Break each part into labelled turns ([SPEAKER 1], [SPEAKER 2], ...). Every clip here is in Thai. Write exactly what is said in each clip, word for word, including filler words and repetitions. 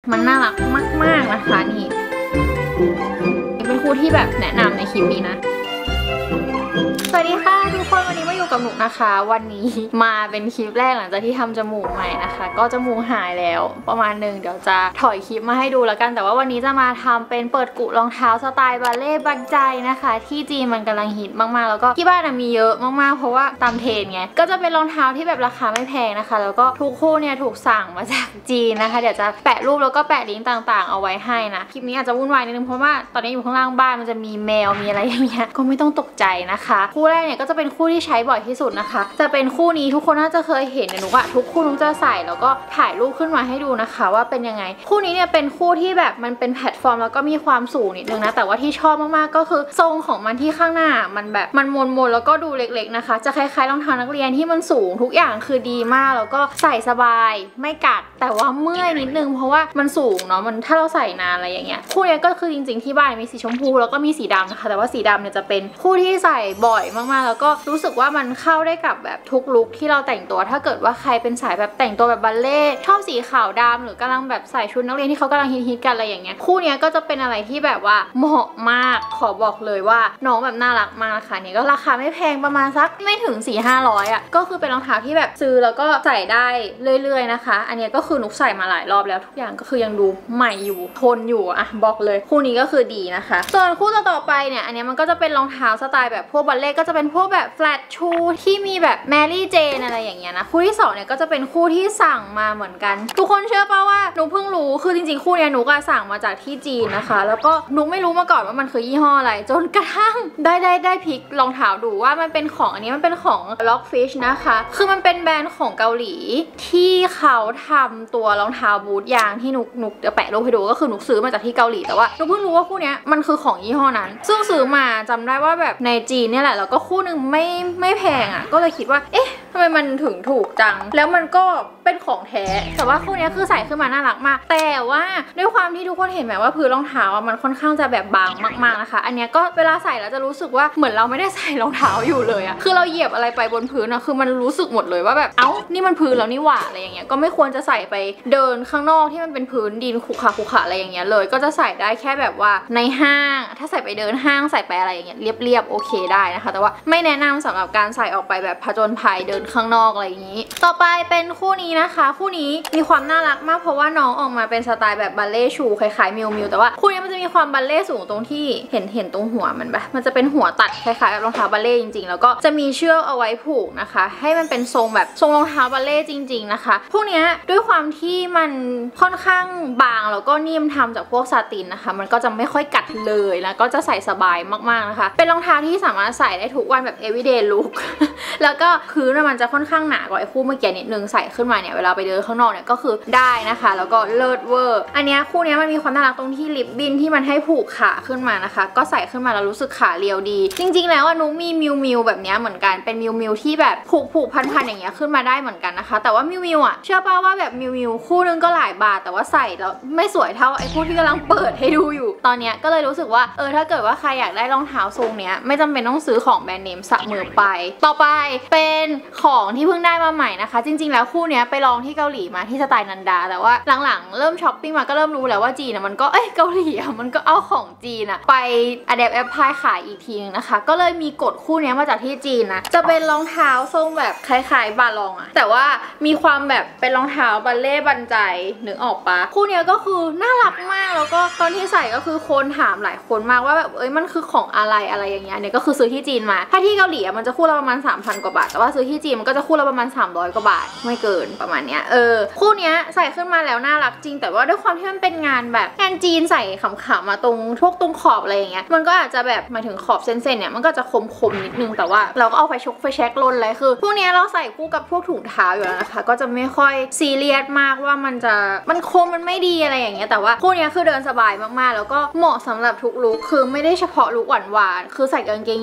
[SPEAKER 1] มันน่ารักมากๆนะคะนี่เป็นคู่ที่แบบแนะนำในคลิปนี้นะสวัสดีค่ะทุกคนวันนี้มาอยู่กับหนูนะคะวันนี้มาเป็นคลิปแรกหลังจากที่ทำจมูกใหม่นะคะก็จมูกหายแล้วประมาณหนึ่งเดี๋ยวจะถอยคลิปมาให้ดูแล้วกันแต่ว่าวันนี้จะมาทำเป็นเปิดกุรองเท้าสไตล์บัลเล่บันใจนะคะที่จีนมันกำลังฮิตมากๆแล้วก็ที่บ้านมีเยอะมากๆเพราะว่าตามเทรนไงก็จะเป็นรองเท้าที่แบบราคาไม่แพงนะคะแล้วก็ทุกคู่เนี่ยถูกสั่งมาจากจีนนะคะเดี๋ยวจะแปะรูปแล้วก็แปะลิงก์ต่างๆเอาไว้ให้นะคลิปนี้อาจจะวุ่นวายนิดนึงเพราะว่าตอนนี้อยู่ข้างล่างบ้านมันจะมีแมวมีอะไรอย่างเงี้ยก็ไม่ต้องตกใจนะคะคู่แรกเนี่ยก็จะเป็นคู่ที่ใช้บ่อยที่สุดนะคะจะเป็นคู่นี้ทุกคนน่าจะเคยเห็นเนี่ยหนูอะทุกคู่นุ๊กจะใส่แล้วก็ถ่ายรูปขึ้นมาให้ดูนะคะว่าเป็นยังไงคู่นี้เนี่ยเป็นคู่ที่แบบมันเป็นแพลตฟอร์มแล้วก็มีความสูงนิดนึงนะแต่ว่าที่ชอบมากๆก็คือทรงของมันที่ข้างหน้ามันแบบมันมนๆแล้วก็ดูเล็กๆนะคะจะคล้ายๆรองเท้านักเรียนที่มันสูงทุกอย่างคือดีมากแล้วก็ใส่สบายไม่กัดแต่ว่าเมื่อยนิดนึงเพราะว่ามันสูงเนาะมันถ้าเราใส่นานอะไรอย่างเงี้ยคู่นี้ก็คือจริงๆที่บ้านมีสีชมพูแล้วก็มีสีดำนะคะแต่ว่าสีดำเนี่ยจะเป็นคู่ที่ใส่บ่อยมากๆแล้วก็รู้สึกว่ามันเข้าได้กับแบบทุกลุคที่เราแต่งตัวถ้าเกิดว่าใครเป็นสายแบบแต่งตัวแบบบัลเล่ชอบสีขาวดำหรือกำลังแบบใส่ชุดนักเรียนที่เขากำลังฮิตๆกันอะไรอย่างเงี้ยคู่นี้ก็จะเป็นอะไรที่แบบว่าเหมาะมากขอบอกเลยว่าน้องแบบน่ารักมากนะคะเนี่ยก็ราคาไม่แพงประมาณสักไม่ถึง สี่ห้าร้อย อ่ะก็คือเป็นรองเท้าที่แบบซื้อแล้วก็ใส่ได้เรื่อยๆนะคะอันนี้ก็คือนุกใส่มาหลายรอบแล้วทุกอย่างก็คือยังดูใหม่อยู่ทนอยู่อ่ะบอกเลยคู่นี้ก็คือดีนะคะส่วนคู่ต่อไปเนี่ยอันนี้มันก็จะเป็นรองเท้าสไตล์แบบพวกบัลเล่ก็จะเป็นพวกแบบแฟลตชูที่มีแบบแมรี่เจนอะไรอย่างเงี้ยนะคู่ที่สองเนี่ยก็จะเป็นคู่ที่สั่งมาเหมือนกันทุกคนเชื่อป่ะว่าหนูเพิ่งรู้คือจริงๆคู่เนี้ยหนูก็สั่งมาจากที่จีนนะคะแล้วก็หนูไม่รู้มาก่อนว่ามันคือยี่ห้ออะไรจนกระทั่งได้ได้ได้พลิกรองเท้าดูว่ามันเป็นของอันนี้มันเป็นของ Lockfish นะคะคือมันเป็นแบรนด์ของเกาหลีที่เขาทำตัวรองเท้าบูทยางที่หนูหนูจะแปะรูปให้ดูก็คือหนูซื้อมาจากที่เกาหลีแต่ว่าหนูเพิ่งรู้ว่าคู่เนี้ยมันคือของยี่ห้อนั้นซึ่งซื้อมาจำได้ว่าแบบในจีนเนี่ยแหละแล้วก็คู่นึงไม่ไม่แพงอ่ะก็เลยคิดว่าเอ๊ะทำไมมันถึงถูกจังแล้วมันก็เป็นของแท้แต่ว่าคู่นี้คือใส่ขึ้นมาน่ารักมากแต่ว่าด้วยความที่ทุกคนเห็นไหมว่าพื้นรองเท้ามันค่อนข้างจะแบบบางมากๆนะคะอันนี้ก็เวลาใส่แล้วจะรู้สึกว่าเหมือนเราไม่ได้ใส่รองเท้าอยู่เลยอะคือเราเหยียบอะไรไปบนพื้นอะคือมันรู้สึกหมดเลยว่าแบบเอ้านี่มันพื้นแล้วนี่หว่าอะไรอย่างเงี้ยก็ไม่ควรจะใส่ไปเดินข้างนอกที่มันเป็นพื้นดินขรุขระขรุขระอะไรอย่างเงี้ยเลยก็จะใส่ได้แค่แบบว่าในห้างถ้าใส่ไปเดินห้างใส่ไปอะไรอย่างเงี้ยเรียบๆโอเคได้นะคะแต่ว่าไม่แนะนำสำหรับการใส่ออกไปแบบผจญภัยเดินข้างนอกอะไรอย่างนี้ต่อไปเป็นคู่นี้นะคะคู่นี้มีความน่ารักมากเพราะว่าน้องออกมาเป็นสไตล์แบบบัลเล่ชูคล้ายๆมิวมิวแต่ว่าคู่นี้มันจะมีความบัลเล่สูงตรงที่เห็นเห็นตรงหัวมันปะมันจะเป็นหัวตัดคล้ายๆกับรองเท้าบัลเล่จริงๆแล้วก็จะมีเชือกเอาไว้ผูกนะคะให้มันเป็นทรงแบบทรงรองเท้าบัลเล่จริงๆนะคะพวกนี้ด้วยความที่มันค่อนข้างบางแล้วก็นิ่มทำจากพวกซาตินนะคะมันก็จะไม่ค่อยกัดเลยแล้วก็จะใส่สบายมากๆนะคะเป็นรองเท้าที่สามารถใส่ได้ทุกวันแบบ everyday look แล้วก็พื้นมันจะค่อนข้างหนากว่าไอ้คู่เมื่อกี้นิดนึงใส่ขึ้นมาเนี่ยเวลาไปเดินข้างนอกเนี่ยก็คือได้นะคะแล้วก็เลิศเวอร์อันนี้คู่นี้มันมีความน่ารักตรงที่ลิปบิ้นที่มันให้ผูกขาขึ้นมานะคะก็ใส่ขึ้นมาแล้วรู้สึกขาเรียวดีจริงๆแล้วนุ๊กมีมิวมิวแบบนี้เหมือนกันเป็นมิวมิวที่แบบผูกผูกพันๆอย่างเงี้ยขึ้นมาได้เหมือนกันนะคะแต่ว่ามิวมิวอ่ะเชื่อป่ะว่าแบบมิวมิวคู่นึงก็หลายบาทแต่ว่าใส่แล้วไม่สวยเท่าไอ้คู่ที่กำลังเปิดให้ดูอยู่ตอนนี้ก็เลยรู้สึกว่าเออถ้าเกิดว่าใครอยากได้รองเท้าทรงเนี้ยไม่จำเป็นต้องซื้อของแบรนด์เนมเสมอไปต่อไปเป็นของที่เพิ่งได้มาใหม่นะคะจริงๆแล้วคู่เนี้ยไปลองที่เกาหลีมาที่สไตล์นันดาแต่ว่าหลังๆเริ่มช้อปปิ้งมาก็เริ่มรู้แล้วว่าจีนอ่ะมันก็เอ้ยเกาหลีอ่ะมันก็เอาของจีนอ่ะไปอะแดปแอปพลายขายอีกทีนึงนะคะก็เลยมีกฎคู่เนี้ยมาจากที่จีนนะจะเป็นรองเท้าทรงแบบคล้ายๆบาลองอ่ะแต่ว่ามีความแบบเป็นรองเท้าบัลเล่บันใจนึกออกปะคู่เนี้ยก็คือน่ารักมากแล้วก็ตอนที่ใส่ก็คือคนถามหลายคนมากว่าแบบเอ้ยมันคือของอะไรอะไรอย่างเงี้ยเนี่ยก็คือซื้อที่จีนมาถ้าที่เกาหลีมันจะคู่ละประมาณ สามพัน กว่าบาทแต่ว่าซื้อที่จีนมันก็จะคู่ละประมาณสามร้อยกว่าบาทไม่เกินประมาณเนี้ยเออคู่เนี้ยใส่ขึ้นมาแล้วน่ารักจริงแต่ว่าด้วยความที่มันเป็นงานแบบงานจีนใส่ขำๆมาตรงพวกตรงขอบอะไรอย่างเงี้ยมันก็อาจจะแบบหมายถึงขอบเส้นๆเนี่ยมันก็จะคมๆนิดนึงแต่ว่าเราก็เอาไฟชกไฟแช็กลนเลยคือพวกเนี้ยเราใส่คู่กับพวกถุงเท้าอยู่แล้วนะคะก็จะไม่ค่อยซีเรียสมากว่ามันจะมันคมมันไม่ดีอะไรอย่างเงี้ยแต่ว่าคู่เนี้ยคือเดินสบายมากๆแล้วก็เหมาะสำหรับทุกลุคคือไม่ได้เฉพาะลุคหวานๆคือใส่กางเกงยีนอะไร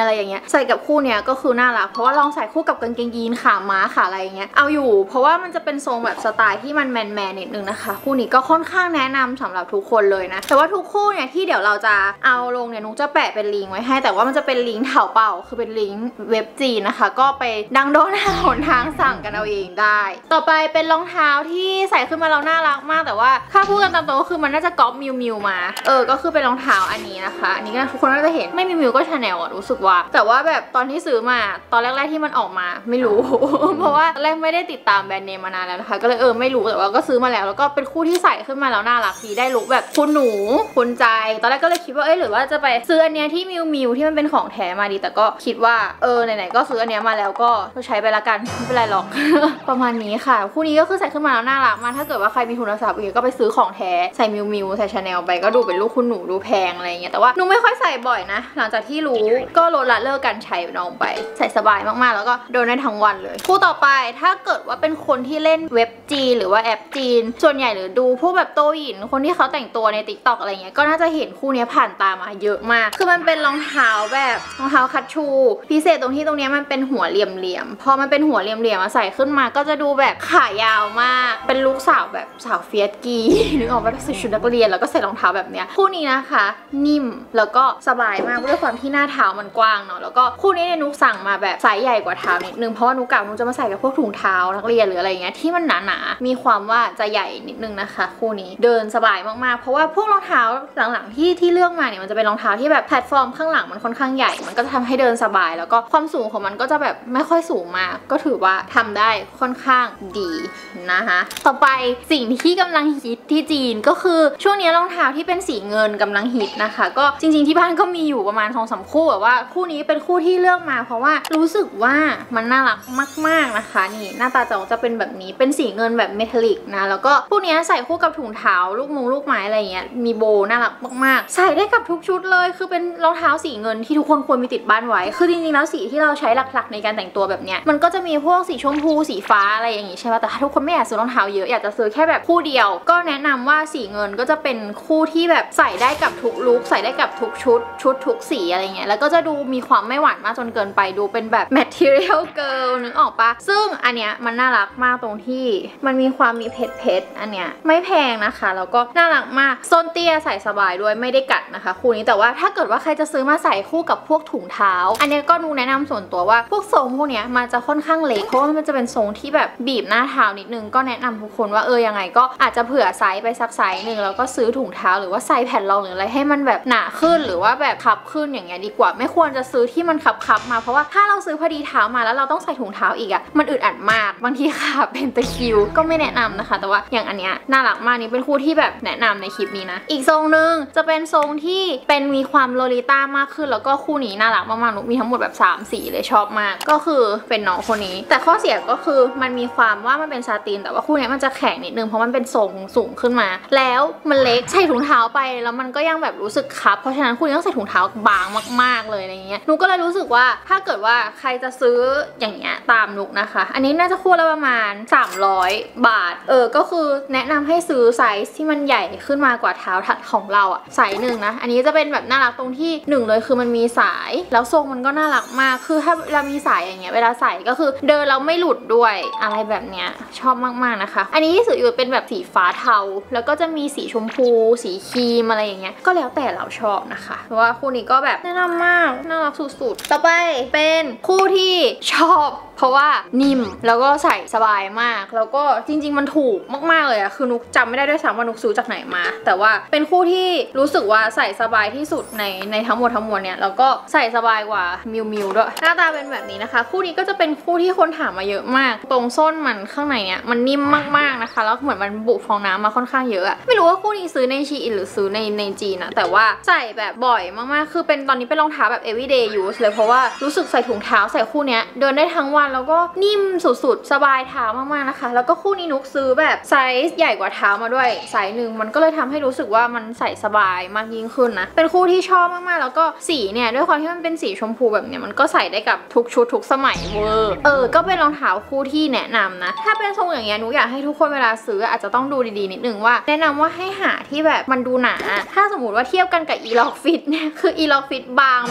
[SPEAKER 1] อะไรอย่างเงี้ยใส่กับคู่เนี้ยก็คือน่ารักเพราะว่าลองใส่คู่กับกางเกงยีนขาม้าขาอะไรอย่างเงี้ยเอาอยู่เพราะว่ามันจะเป็นทรงแบบสไตล์ที่มันแมนแมนนิดนึงนะคะคู่นี้ก็ค่อนข้างแนะนำสำหรับทุกคนเลยนะแต่ว่าทุกคู่เนี่ยที่เดี๋ยวเราจะเอาลงเนี่ยนุ๊กจะแปะเป็นลิงก์ไว้ให้แต่ว่ามันจะเป็นลิงก์เถาเป่าคือเป็นลิงก์เว็บจีนนะคะก็ไปดังโดนหนทางสั่งกันเอาเองได้ต่อไปเป็นรองเท้าที่ใส่ขึ้นมาเราน่ารักมากแต่ว่าถ้าพูดกันตามตรงก็คือมันน่าจะก๊อปมิวมิวมาเออก็คือเป็นรองเท้าอันนี้นะคะอันนี้ก็ทุกคนน่าจะเห็นไม่มิวมิวก็ชาแนลอะรู้สึกว่าแต่ว่าแบบตอนที่ซื้อมาตอนแรกๆที่มันออกมาไม่รู้ เพราะว่าแรกไม่ได้ติดตามแบรนด์เนมมานานแล้วนะคะก็เลยเออไม่รู้แต่ว่าก็ซื้อมาแล้วแล้วก็เป็นคู่ที่ใส่ขึ้นมาแล้วน่ารักดีได้ลุคแบบคุณหนูคุณใจตอนแรกก็เลยคิดว่าเอ้ยหรือว่าจะไปซื้ออันเนี้ยที่มิวมิวที่มันเป็นของแท้มาดีแต่ก็คิดว่าเออไหนๆก็ซื้ออันเนี้ยมาแล้วก็ใช้ไปละกันไม่เป็นไรหรอก ประมาณนี้ค่ะคู่นี้ก็คือใส่ขึ้นมาแล้วน่ารักมากถ้าเกิดว่าใครมีทุนทรัพย์อีกก็ไปซื้อของแท้ใส่มิวมิวใส่ชาแนลไปก็ดูเป็นลูกคุณหนูดูแพงอะไรเงี้ยแต่ว่าหนูไม่ค่อยใส่บ่อยนะหลังจากที่รู้ก็ลดละเลิกการใช้น้องไปใส่สบายมากๆแล้วก็โดนได้ทั้งวันเลยคู่ต่อไปถ้าเกิดว่าเป็นคนที่เล่นเว็บจีนหรือว่าแอปจีนส่วนใหญ่หรือดูพวกแบบโตหยินคนที่เขาแต่งตัวใน ติ๊กต็อก อะไรเงี้ยก็น่าจะเห็นคู่นี้ผ่านตามาเยอะมากคือมันเป็นรองเท้าแบบรองเท้าคัชชูพิเศษตรงที่ตรงนี้มันเป็นหัวเหลี่ยมๆพอมันเป็นหัวเหลี่ยมๆมาใส่ขึ้นมาก็จะดูแบบขายาวมากเป็นลุคสาวแบบสาวเฟียสกี นึกออกว่าใส่ชุดนักเรียนแล้วก็ใส่รองเท้าแบบเนี้ยคู่นี้นะคะนิ่มแล้วก็สบายมากด้วยความที่หน้าเท้ามันกว้างเนาะแล้วก็คู่นี้เนี่ยนุกสั่งมาแบบไซส์ใหญ่กว่าเท้านิดนึงเพราะว่านุกกะนุกจะมาใส่กับพวกถุงเท้านักเรียนหรืออะไรเงี้ยที่มันหนาๆมีความว่าจะใหญ่นิดนึงนะคะคู่นี้เดินสบายมากๆเพราะว่าพวกรองเท้าหลังๆที่ที่เลือกมาเนี่ยมันจะเป็นรองเท้าที่แบบแพลตฟอร์มข้างหลังมันค่อนข้างใหญ่มันก็จะทำให้เดินสบายแล้วก็ความสูงของมันก็จะแบบไม่ค่อยสูงมากก็ถือว่าทำได้ค่อนข้างดีนะคะต่อไปสิ่งที่กำลังฮิตที่จีนก็คือช่วงนี้รองเท้าที่เป็นสีเงินกำลังฮิตนะคะก็จริงๆที่บ้านก็มีอยู่ประมาณสองสามคู่แบบว่าคู่นี้เป็นคู่ที่เลือกมาเพราะว่ารู้สึกว่ามันน่ารักมากๆนะคะนี่หน้าตาจะจะเป็นแบบนี้เป็นสีเงินแบบเมทัลลิกนะแล้วก็พวกนี้ใส่คู่กับถุงเท้าลูกมงลูกไม้อะไรเงี้ยมีโบน่ารักมากๆใส่ได้กับทุกชุดเลยคือเป็นรองเท้าสีเงินที่ทุกคนควรมีติดบ้านไว้คือจริงๆแล้วสีที่เราใช้หลักๆในการแต่งตัวแบบเนี้ยมันก็จะมีพวกสีชมพูสีฟ้าอะไรอย่างงี้ใช่ไหมแต่ถ้าทุกคนไม่อยากซื้อรองเท้าเยอะอยากจะซื้อแค่แบบคู่เดียวก็แนะนำว่าสีเงินก็จะเป็นคู่ที่แบบใส่ได้กับทุกลุคใส่ได้กับทุกชุดชุดทุกสีอะไรเงี้ยแล้วก็จะดูมีความไม่หวานมากจนเกินไปดูเป็นแบบ material girl นึกออกปะซึ่งอันเนี้ยมันน่ารักมากตรงที่มันมีความมีเพชรเพชรอันเนี้ยไม่แพงนะคะแล้วก็น่ารักมากส้นเตี้ยใส่สบายด้วยไม่ได้กัดนะคะคู่นี้แต่ว่าถ้าเกิดว่าใครจะซื้อมาใส่คู่กับพวกถุงเท้าอันนี้ก็นูแนะนำส่วนตัวว่าพวกทรงพวกเนี้ยมันจะค่อนข้างเล็กเพราะว่ามันจะเป็นทรงที่แบบบีบหน้าเท้านิดนึงก็แนะนำทุกคนว่าเออยังไงก็อาจจะเผื่อไซส์ไปสักไซส์หนึ่งแล้วก็ซื้อถุงเท้าหรือว่าใส่แผ่นรองหรืออะไรให้มันแบบหนาขึ้นหรือว่าแบบคับขึ้นอย่างเงี้ยดีกว่าไม่ควรจะซื้อที่มันคับคับมาเพราะว่าถ้าเราซื้อพอดีเท้ามาแล้วเราต้องใส่ถุงเท้าอีกอะมันอึดอัดมากบางทีค่ะเป็นตะคริวก็ไม่แนะนำนะคะแต่ว่าอย่างอันเนี้ยน่ารักมากนี่เป็นคู่ที่แบบแนะนำในคลิปนี้นะอีกทรงนึงจะเป็นทรงที่เป็นมีความโลลิต้ามากขึ้นแล้วก็คู่นี้น่ารักมากๆนุกมีทั้งหมดแบบสามสีเลยชอบมากก็คือเป็นน้องคนนี้แต่ข้อเสียก็คือมันมีความว่ามันเป็นซาตินแต่ว่าคู่นี้มันจะแข็งนิดนึงเพราะมันเป็นทรงสูงขึ้นมาแล้วมันเล็กใส่ถุงเท้าไปแล้วมันก็ยังแบบรู้สึกคับเพราะฉะนั้นคู่นี้ต้องใส่ถุงเท้าบางมากๆเลยอะไรเงี้ยนุกก็เลยรู้สึกว่าถ้าเกิดว่าใครจะซื้ออย่างเงี้ยตามนุกนะคะอันนี้น่าจะคู่ละประมาณสามร้อยบาทเออก็คือแนะนำให้ซื้อไซส์ที่มันใหญ่ขึ้นมากว่าเท้าถัดของเราอะไซส์หนึ่งนะอันนี้จะเป็นแบบน่ารักตรงที่หนึ่งเลยคือมันมีสายแล้วทรงมันก็น่ารักมากคือถ้าเรามีสายอย่างเงี้ยเวลาใส่ก็คือเดินเราไม่หลุดด้วยอะไรแบบเนี้ยชอบมากๆนะคะอันนี้ที่ซื้ออยู่เป็นแบบสีฟ้าเทาแล้วก็จะมีสีชมพูสีครีมอะไรอย่างเงี้ยก็แล้วแต่เราชอบนะคะเพราะว่าคู่นี้ก็แบบแนะนำมากน่ารักสุดๆต่อไปเป็นคู่ที่ชอบเพราะว่านิ่มแล้วก็ใส่สบายมากแล้วก็จริงๆมันถูกมากๆเลยอะคือนุกจำไม่ได้ด้วยซ้ำว่านุกซื้อจากไหนมาแต่ว่าเป็นคู่ที่รู้สึกว่าใส่สบายที่สุดในในทั้งหมดทั้งมวลเนี่ยแล้วก็ใส่สบายกว่ามิวมิวด้วยหน้าตาเป็นแบบนี้นะคะคู่นี้ก็จะเป็นคู่ที่คนถามมาเยอะมากตรงส้นมันข้างในเนี่ยมันนิ่มมากๆนะคะแล้วเหมือนมันบุฟองน้ำมาค่อนข้างเยอะอะไม่รู้ว่าคู่นี้ซื้อในชีอินหรือซื้อในในจีนนะแต่ว่าใส่แบบบ่อยมากๆคือเป็นตอนนี้เป็นรองเท้าแบบ everyday use เลยเพราะว่ารู้สึกใส่ถุงเท้าใส่คู่เนี้ยเดินได้ทั้งวันแล้วก็นิ่มสุดๆสบายเท้ามากๆนะคะแล้วก็คู่นี้นุกซื้อแบบไซส์ใหญ่กว่าเท้ามาด้วยไซส์หนึ่งมันก็เลยทำให้รู้สึกว่ามันใส่สบายมากยิ่งขึ้นนะเป็นคู่ที่ชอบมากๆแล้วก็สีเนี่ยด้วยความที่มันเป็นสีชมพูแบบเนี้ยมันก็ใส่ได้กับทุกชุดทุกสมัยเวอร์เออก็เป็นรองเท้าคู่ที่แนะนำนะถ้าเป็นทรงอย่างเงี้ยนุกอยากให้ทุกคนเวลาซื้ออาจจะต้องดูดีๆนิดนึงว่าแนะนำว่าให้หาที่แบบมันดูหนาถ้าสมมติว่าเทียบกันกับ อี ล็อก ฟิตเนี่ยคือ อี ล็อก ฟิตบางแบบเป็นผ้า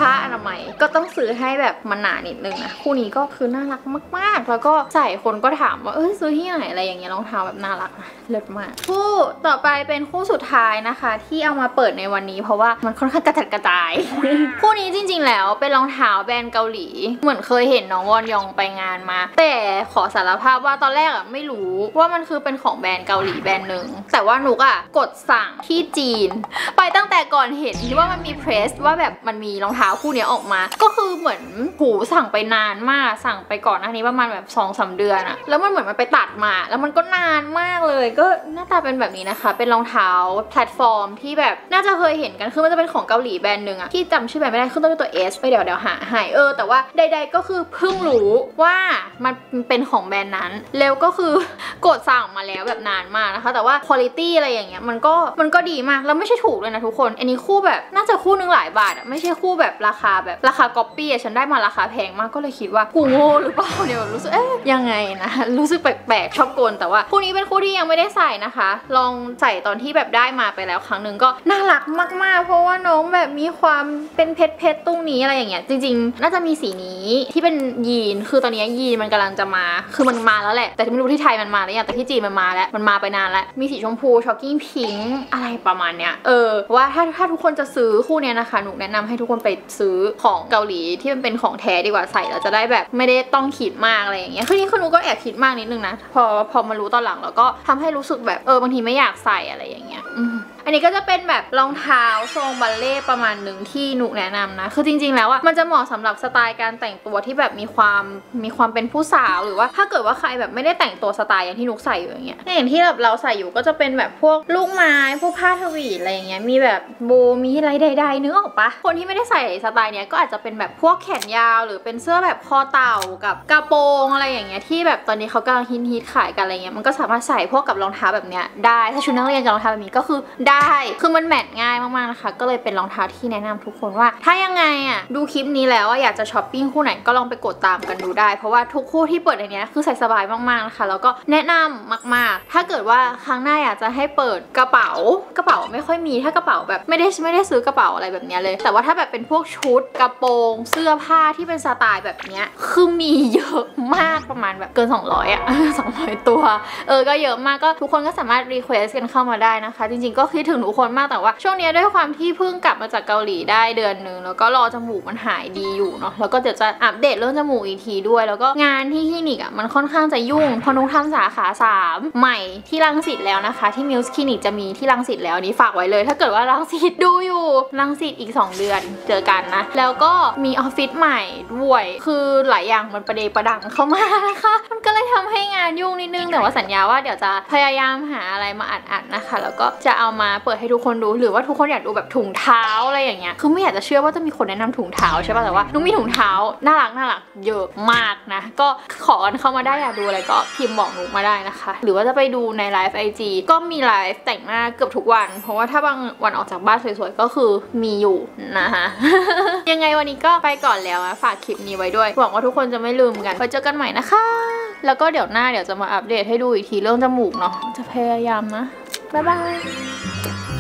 [SPEAKER 1] าอนามัยก็ต้องซื้อให้แบบมันหนานิดนึงนะคู่นี้ก็คือน่ารักมากๆแล้วก็ใส่คนก็ถามว่าเอ้ยซื้อที่ไหนอะไรอย่างเงี้ยรองเท้าแบบน่ารักนะเลิศมากคู่ต่อไปเป็นคู่สุดท้ายนะคะที่เอามาเปิดในวันนี้เพราะว่ามันค่อนข้างกระจัดกระจาย คู่นี้จริงๆแล้วเป็นรองเท้าแบรนด์เกาหลีเหมือนเคยเห็นน้องวอนยองไปงานมาแต่ขอสารภาพว่าตอนแรกอะไม่รู้ว่ามันคือเป็นของแบรนด์เกาหลีแบรนด์หนึ่งแต่ว่านุกอะกดสั่งที่จีนไปตั้งแต่ก่อนเห็นที่ว่ามันมีเพรสว่าแบบมันมีรองเท้าคู่นี้ออกมาก็คือเหมือนหูสั่งไปนานมากสั่งไปก่อนหน้านี้ประมาณแบบสองสามเดือนอะแล้วมันเหมือนมันไปตัดมาแล้วมันก็นานมากเลยก็หน้าตาเป็นแบบนี้นะคะเป็นรองเท้าแพลตฟอร์มที่แบบน่าจะเคยเห็นกันคือมันจะเป็นของเกาหลีแบรนด์หนึ่งอะที่จำชื่อแบรนด์ไม่ได้ขึ้นต้นด้วยตัว S ไปเดี๋ยวเดี๋ยวหาให้เออแต่ว่าใดๆก็คือเพิ่งรู้ว่ามันเป็นของแบรนด์นั้นแล้วก็คือกดสั่งมาแล้วแบบนานมากนะคะแต่ว่าคุณภาพอะไรอย่างเงี้ยมันก็มันก็ดีมากแล้วไม่ใช่ถูกเลยนะทุกคนอันนี้คู่แบบน่าจะคู่นึงหลายบาทอะไม่ใช่คู่แบบราคาแบบราคาก๊อปปี้อะฉันได้มาราคาแพงมากก็เลยคิดว่ากูโง่หรือเปล่าเนี่ยรู้สึกเอ๊ะยังไงนะรู้สึกแปลกๆชอบกลแต่ว่าคู่นี้เป็นคู่ที่ยังไม่ได้ใส่นะคะลองใส่ตอนที่แบบได้มาไปแล้วครั้งหนึ่งก็น่ารักมากๆเพราะว่าน้องแบบมีความเป็นเพชรเพชรตรงนี้อะไรอย่างเงี้ยจริงๆน่าจะมีสีนี้ที่เป็นยีนคือตอนนี้ยีนมันกำลังจะมาคือมันมาแล้วแหละแต่ไม่รู้ที่ไทยมันมาหรือยังแต่ที่จีนมันมาแล้วมันมาไปนานแล้วมีสีชมพูช็อกกิ้งพิงค์อะไรประมาณเนี้ยเออว่าถ้าถ้าทุกคนจะซื้อคู่เนี้ยนะคะหนูแนะนำให้ทุกคนไปซื้อของเกาหลีที่มันเป็นของแท้ดีกว่าใส่แล้วจะได้แบบไม่ได้ต้องคิดมากอะไรอย่างเงี้ยคือนี่คือหนูก็แอบคิดมากนิดนึงนะพอพอมารู้ตอนหลังแล้วก็ทำให้รู้สึกแบบเออบางทีไม่อยากใส่อะไรอย่างเงี้ยอันนี้ก็จะเป็นแบบรองเท้าทรงบัลเล่ประมาณหนึ่งที่หนูแนะนำนะคือจริงๆแล้วอ่ะมันจะเหมาะสำหรับสไตล์การแต่งตัวที่แบบมีความมีความเป็นผู้สาวหรือว่าถ้าเกิดว่าใครแบบไม่ได้แต่งตัวสไตล์อย่างที่นุกใส่อยู่อย่างเงี้ยอย่างที่แบบเราใส่อยู่ก็จะเป็นแบบพวกลูกไม้พวกผ้าทวีตอะไรอย่างเงี้ยมีแบบโบมีอะไรใดๆนึกออกปะคนที่ไม่ได้ใส่สไตล์เนี้ยก็อาจจะเป็นแบบพวกแขนยาวหรือเป็นเสื้อแบบคอเต่ากับกระโปรงอะไรอย่างเงี้ยที่แบบตอนนี้เขากำลังฮิตๆขายกันอะไรเงี้ยมันก็สามารถใส่พวกกับรองเท้าแบบเนี้ยได้ถ้าชุดนักเรียนกับรองเท้าแบบนี้ก็คือได้คือมันแมทง่ายมากๆนะคะก็เลยเป็นรองเท้าที่แนะนำทุกคนว่าถ้ายังไงอ่ะดูคลิปนี้แล้วอยากจะช้อปปิ้งคู่ไหนก็ลองไปกดตามกันดูได้เพราะว่าทุกคู่ที่เปิดในนี้คือใส่สบายมากๆนะคะแล้วก็แนะนำมากๆถ้าเกิดว่าครั้งหน้าอยากจะให้เปิดกระเป๋ากระเป๋าไม่ค่อยมีถ้ากระเป๋าแบบไม่ได้ไม่ได้ซื้อกระเป๋าอะไรแบบนี้เลยแต่ว่าถ้าแบบเป็นพวกชุดกระโปรงเสื้อผ้าที่เป็นสไตล์แบบนี้คือมีเยอะมากประมาณแบบเกินสองร้อยอ่ะ สองร้อยตัวเออก็เยอะมากก็ทุกคนก็สามารถรีเควสกันเข้ามาได้นะคะจริงๆก็คิดถึงทุกคนมากแต่ว่าช่วงนี้ด้วยความที่เพิ่งกลับมาจากเกาหลีได้เดือนนึงแล้วก็รอจมูกมันหายดีอยู่เนาะแล้วก็เดี๋ยวจะอัปเดตเรื่องจมูกอีกทีด้วยแล้วก็งานที่คลินิกอ่ะมันค่อนข้างจะยุ่งพอนุกทำสาขาสามใหม่ที่รังสิตแล้วนะคะที่มิวส์คลินิกจะมีที่รังสิตแล้วนี้ฝากไว้เลยถ้าเกิดว่ารังสิตดูอยู่รังสิตอีกสองเดือนเจอกันนะแล้วก็มีออฟฟิศใหม่ด้วยคือหลายอย่างมันประเดประดังเข้ามานะคะมันก็เลยทำให้งานยุ่งนิดนึงแต่ว่าสัญญาว่าเดี๋ยวจะพยายามหาอะไรมาอัดๆนะคะแล้วก็จะเอามาเปิดให้ทุกคนดูหรือว่าทุกคนอยากดูแบบถุงเท้าอะไรอย่างเงี้ยคือไม่อยากจะเชื่อว่าจะมีคนแนะนำถุงเท้าใช่ป่ะแต่ว่านุ้มีถุงเท้าน่ารักน่ารักเยอะมากนะก็ขอกันเข้ามาได้อยากดูอะไรก็พิมพ์บอกนุ้มาได้นะคะหรือว่าจะไปดูในไลฟ์ ไอ จี ก็มีไลฟ์แต่งหน้าเกือบทุกวันเพราะว่าถ้าบางวันออกจากบ้านสวยๆก็คือมีอยู่นะคะ ยังไงวันนี้ก็ไปก่อนแล้วนะฝากคลิปนี้ไว้ด้วยหวังว่าทุกคนจะไม่ลืมกันไว้เจอกันใหม่นะคะแล้วก็เดี๋ยวหน้าเดี๋ยวจะมาอัปเดตให้ดูอีกทีเรื่องจมูกเนาะจะพยายามนะบ๊ายบาย